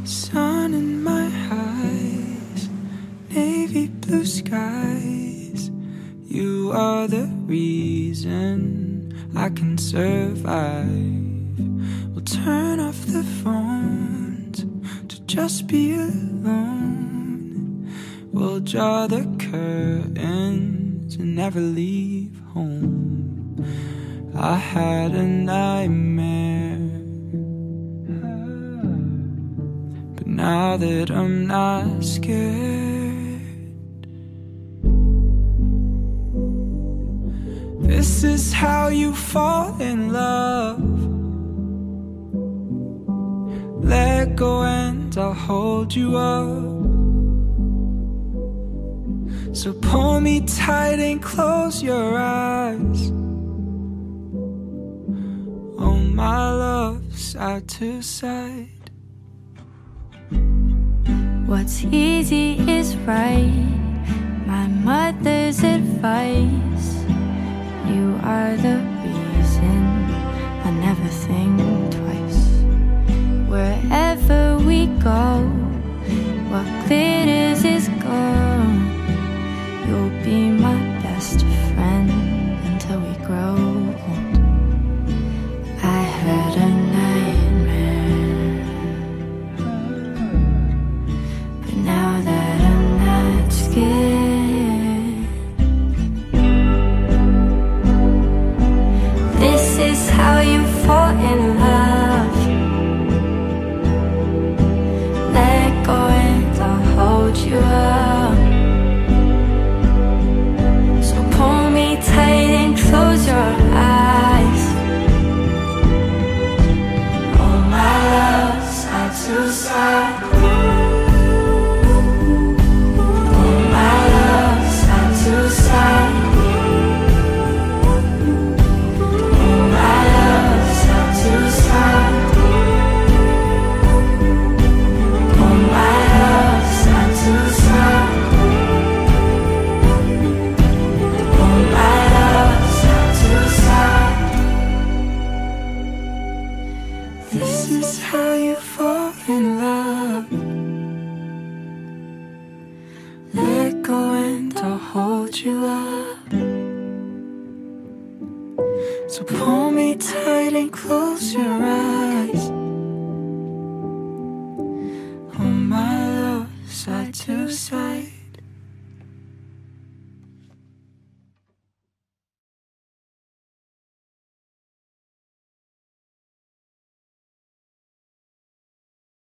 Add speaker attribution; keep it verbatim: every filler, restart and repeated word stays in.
Speaker 1: Sun in my eyes, navy blue skies. You are the reason I can survive. We'll turn off the phones to just be alone. We'll draw the curtains and never leave home. I had a nightmare, but now that I'm not scared, this is how you fall in love. Let go and I'll hold you up. So pull me tight and close your eyes. Oh my love, side to side.
Speaker 2: What's easy is right, my mother's advice. You are the reason I never think twice. Wherever we go, what glitters is gold. You'll be my best friend until we grow old. I had a nightmare, but now that I'm not scared, this is how you fall in love. Let go and I'll hold you up. So pull me tight and close your eyes. Oh my love, side to side. Oh my love, side to side. Oh my love, side to side. Oh my love, side to side. Oh my love, side to side.
Speaker 1: This is how you fall in love. Let go and I'll hold you up. So pull me tight and close your eyes. Oh my love, side to side.